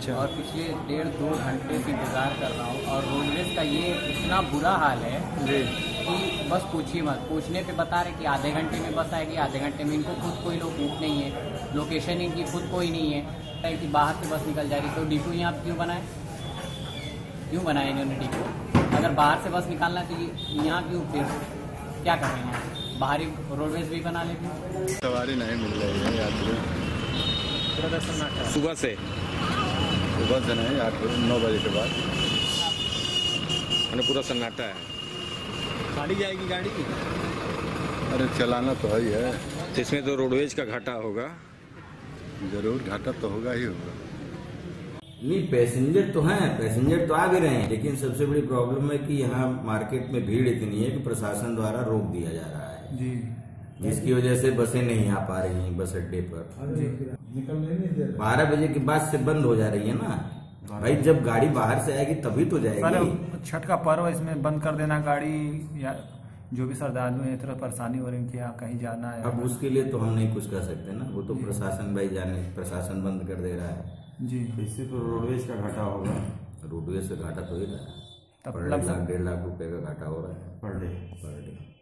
अच्छा। और पिछले 1.5-2 घंटे से इंतज़ार कर रहा हूँ और रोडवेज का ये इतना बुरा हाल है जी। कि बस पूछिए मत। पूछने पे बता रहे कि आधे घंटे में बस आएगी, आधे घंटे में। इनको खुद कोई रूट नहीं है, लोकेशन इनकी खुद कोई नहीं है कि बाहर से बस निकल जा रही। तो डिपो यहाँ क्यों बनाए, क्यों बनाए इन्होंने डिपो? अगर बाहर से बस निकालना चाहिए यहाँ क्यों, फिर क्या कर रहे हैं? बाहरी रोडवेज भी बना लेते। सवारी नहीं मिल रही है यात्री। सुबह से नहीं, 8-9 बजे के बाद पूरा सन्नाटा है। गाड़ी जाएगी गाड़ी? अरे चलाना तो है ही है। तो इसमें तो रोडवेज का घाटा होगा। जरूर घाटा तो होगा ही होगा। नहीं, पैसेंजर तो हैं, पैसेंजर तो आ भी रहे हैं, लेकिन सबसे बड़ी प्रॉब्लम है कि यहाँ मार्केट में भीड़ इतनी है कि प्रशासन द्वारा रोक दिया जा रहा है जी, जिसकी वजह से बसें नहीं आ पा रही हैं बस अड्डे पर। 12 बजे के बाद से बंद हो जा रही है ना भाई। जब गाड़ी बाहर से आएगी तभी तो जाएगी। छठ का पर्व, इसमें बंद कर देना गाड़ी, या जो भी श्रद्धालु है थोड़ा परेशानी हो रही है कि यहाँ कहीं जाना है। अब उसके लिए तो हम नहीं कुछ कर सकते ना, वो तो प्रशासन भाई जाने, प्रशासन बंद कर दे रहा है जी। इससे तो रोडवेज का घाटा होगा। रोडवेज से घाटा तो ही रहा है, 1.5 लाख रुपए का घाटा हो रहा है पर डे।